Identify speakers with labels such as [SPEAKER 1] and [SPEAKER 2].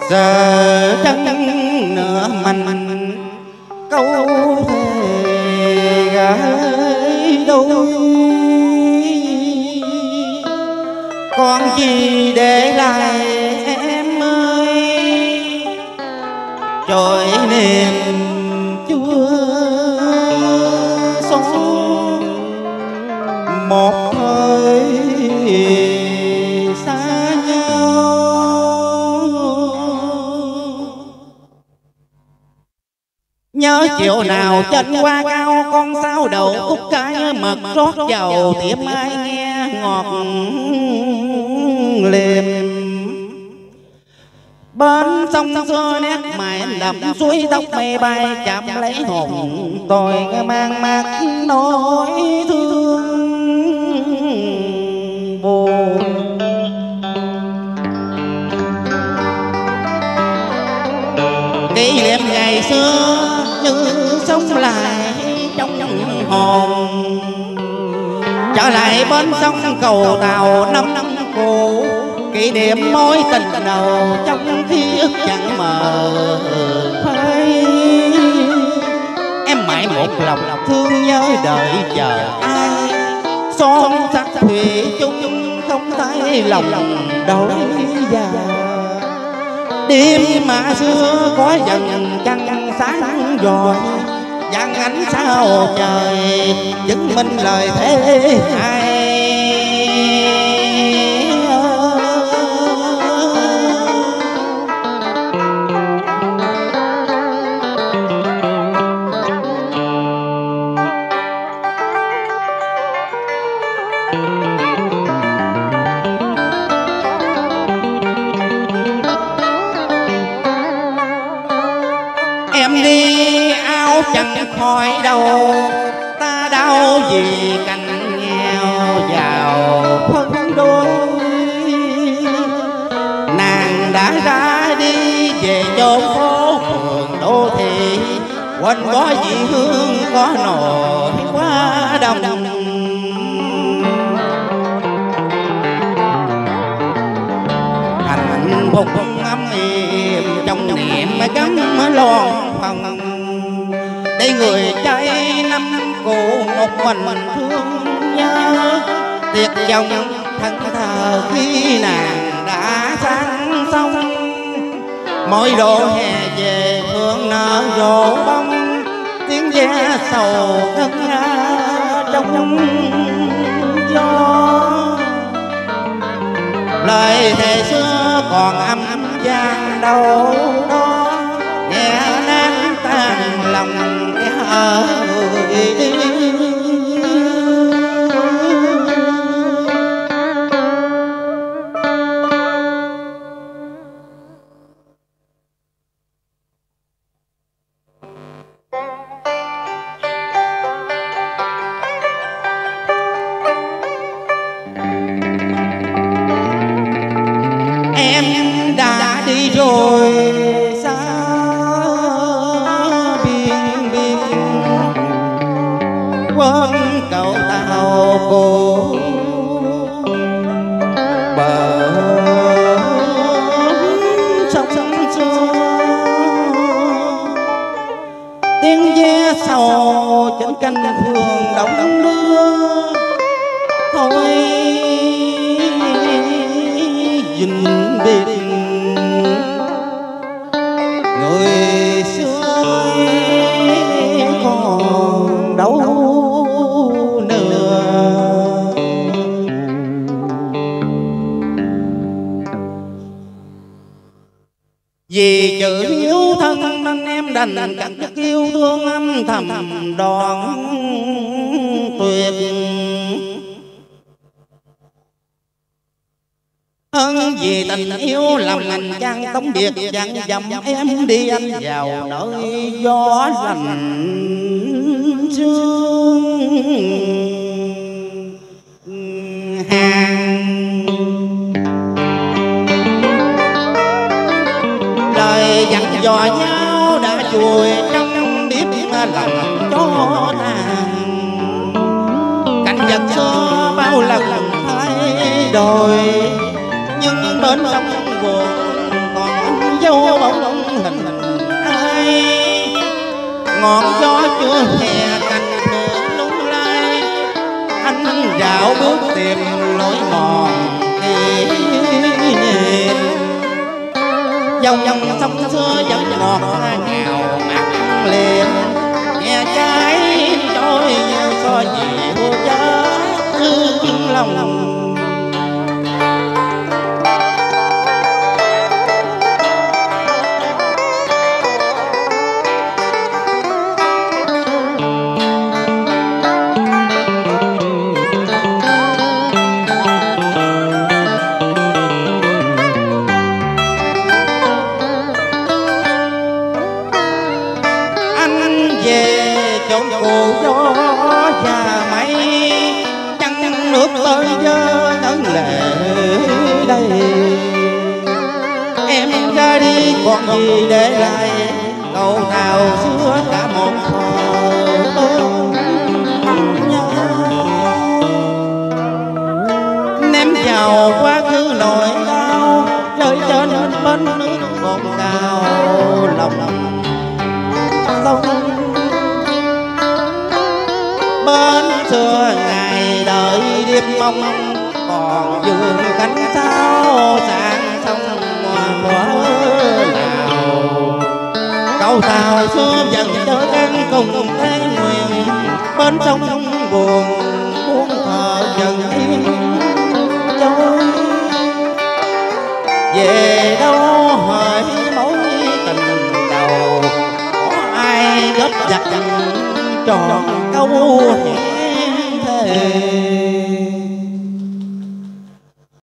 [SPEAKER 1] giờ chân nửa mình câu thề gái đôi, còn gì để lại em ơi, trôi niềm chua xót một thời xa nhau. Nhớ chiều nào trên hoa cao, con sao đầu cúc cái mật rót vào tiệm ai nghe ngọt liềm. Bên sông xưa nét mày đầm suối tóc mây bay, chạm lấy hồn tôi mang mắt nỗi thương buồn. Kỷ niệm ngày xưa như sống lại trong hồn, trở lại bến sông cầu tàu năm cũ, kỷ niệm mối tình đầu trong ký ức chẳng mờ phai. Em mãi một lòng thương nhớ đợi chờ ai, son sắc thủy chung không thấy lòng đổi già. Đêm mà xưa có dần trăng sáng rồi, vàng ánh sao trời chứng minh lời thế hai. Em đi áo chẳng khỏi đâu, ta đau vì cảnh nghèo giàu phân đôi. Nàng đã ra đi về chốn phố phường đô thị, quên có dị hương có nổi quá đông. Hạnh phúc ấm êm trong niệm cắm loan phòng, để người trai năm cũ một mình thương nhớ. Tiệc dòng thân thờ khi nàng đã sang sông, mỗi độ hè về phương nở rộ bông, tiếng ve sầu ngân nga trong gió. Lời thề xưa còn âm vang đâu đó, nghe nát tan lòng ở người đi. Em đã đi rồi xa biên biên, quên cầu tàu cũ bờ sông xưa. Tiếng ve sầu trên cánh phường đóng đưa, thôi dình biệt người xưa còn đâu nữa. Vì chữ hiếu thân nên em đành cắt đứt yêu thương âm thầm đoạn tuyệt. Hơn vì tình yêu làm anh chăng tống biệt, dặn dầm em đi anh vào nơi gió lạnh sương hàng. Lời dặn dò nhau đã chùi trong biết lòng cho nàng. Cảnh vật xưa bao lần thay đổi, nhưng bên sông buồn còn dấu hình ai ngọn gió chưa hè cành thượng lung lay anh dạo bước tìm lối mòn kỷ niệm dòng sông xưa vẫn ngọt ngào mặn liền nghe trái trôi như so dịu chớ lòng chốn cụ gió và mây trăng nước tới dơ ngấn lệ đây em ra đi còn gì để lại câu nào xưa cả một thời ném vào quá khứ nỗi đau rơi trên bên nước cồn cao lòng sông bên xưa ngày đợi đêm mong còn dương cánh sao sáng sông mùa nào câu tàu xưa dần chơi ăn cùng thế nguyện bên sông buồn buông thở dần yên trôi về đâu hỏi mối tình đầu có ai góp giặt tròn câu hẹn thề